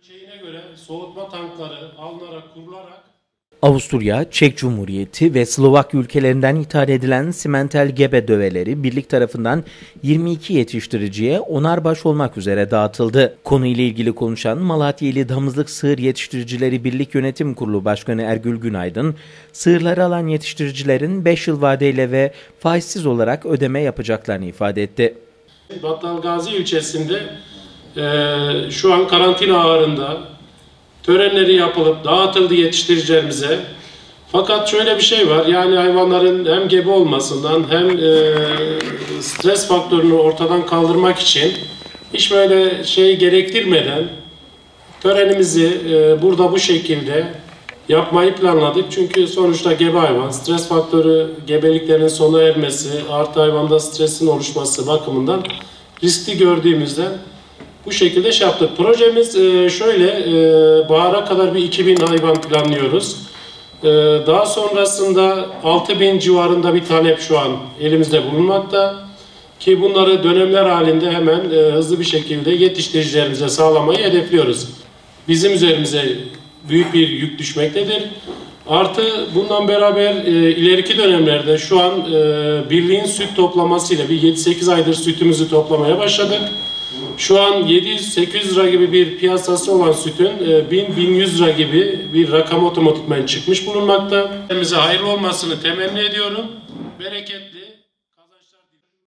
Ölçeğine göre soğutma tankları alınarak kurularak Avusturya, Çek Cumhuriyeti ve Slovakya ülkelerinden ithal edilen simental gebe döveleri birlik tarafından 22 yetiştiriciye 10'ar baş olmak üzere dağıtıldı. Konuyla ilgili konuşan Malatya İli Damızlık Sığır Yetiştiricileri Birlik Yönetim Kurulu Başkanı Ergül Günaydın, sığırları alan yetiştiricilerin 5 yıl vadeyle ve faizsiz olarak ödeme yapacaklarını ifade etti. Battalgazi ilçesinde şu an karantina ağırında törenleri yapılıp dağıtıldı yetiştiricilerimize. Fakat şöyle bir şey var, yani hayvanların hem gebe olmasından hem stres faktörünü ortadan kaldırmak için hiç böyle şey gerektirmeden törenimizi burada bu şekilde yapmayı planladık. Çünkü sonuçta gebe hayvan, stres faktörü gebeliklerin sona ermesi, artı hayvanda stresin oluşması bakımından riskli gördüğümüzden bu şekilde şey yaptık. Projemiz şöyle, bahara kadar bir 2000 hayvan planlıyoruz. Daha sonrasında 6000 civarında bir talep şu an elimizde bulunmakta. Ki bunları dönemler halinde hemen hızlı bir şekilde yetiştiricilerimize sağlamayı hedefliyoruz. Bizim üzerimize büyük bir yük düşmektedir. Artı bundan beraber ileriki dönemlerde şu an birliğin süt toplamasıyla bir 7-8 aydır sütümüzü toplamaya başladık. Şu an 700-800 lira gibi bir piyasası olan sütün 1000-1100 lira gibi bir rakam otomatikman çıkmış bulunmakta. Hayırlı olmasını temenni ediyorum. Bereketli.